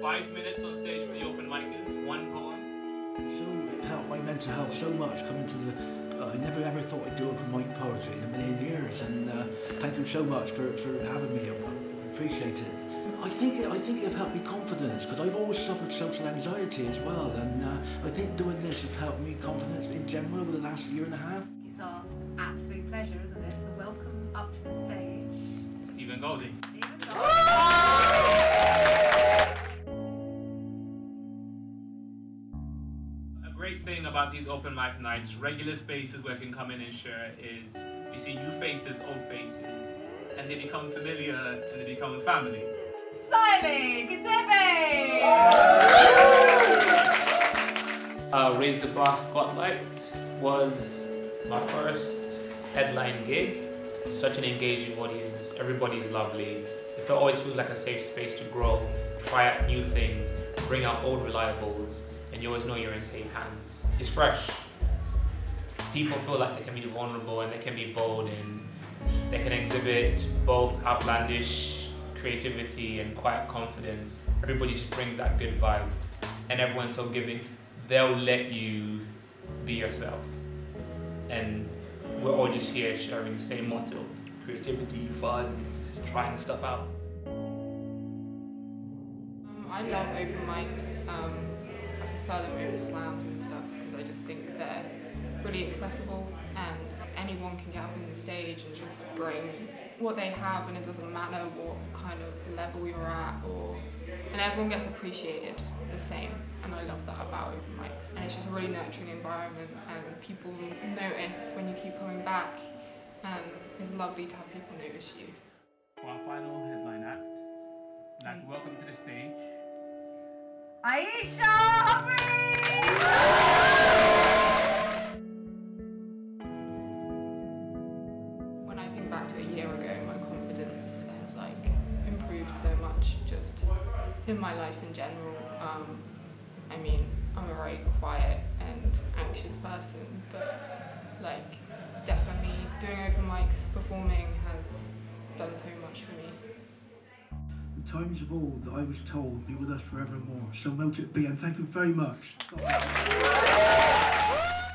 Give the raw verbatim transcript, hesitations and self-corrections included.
five minutes on stage for the open micers, one poem. So it helped my mental health so much coming to the... Uh, I never ever thought I'd do open mic poetry in a million years, and uh, thank you so much for, for having me. I, I appreciate it. I think it, I think it helped me confidence, because I've always suffered social anxiety as well, and uh, I think doing this has helped me confidence in general over the last year and a half. It's our absolute pleasure, isn't it? So welcome up to the stage, Stephen Goldie. Stephen Goldie. A great thing about these open mic nights, regular spaces where you can come in and share, is you see new faces, old faces, and they become familiar and they become family. Saili Katebe! Uh, Raise the Bar Spotlight was my first headline gig. Such an engaging audience, everybody's lovely. It always feels like a safe space to grow, try out new things, bring out old reliables, and you always know you're in safe hands. It's fresh. People feel like they can be vulnerable and they can be bold, and they can exhibit both outlandish creativity and quiet confidence. Everybody just brings that good vibe, and everyone's so giving. They'll let you be yourself. And we're all just here sharing the same motto: creativity, fun, trying stuff out. Um, I love open mics. Um, I prefer them over slams and stuff because I just think they're really accessible and anyone can get up on the stage and just bring what they have, and it doesn't matter what kind of level you're at, or and everyone gets appreciated the same, and I love that about open mics. And it's just a really nurturing environment, and people notice when you keep coming back, and it's lovely to have people notice you. For our final headline act, I'd like to welcome to the stage Aiysha! When I think back to a year ago, my confidence has like improved so much just in my life in general. Um, I mean, I'm a very quiet and anxious person, but like definitely doing open mics, performing has done so much for me. The times of old that I was told be with us forevermore. So mote it be, and thank you very much.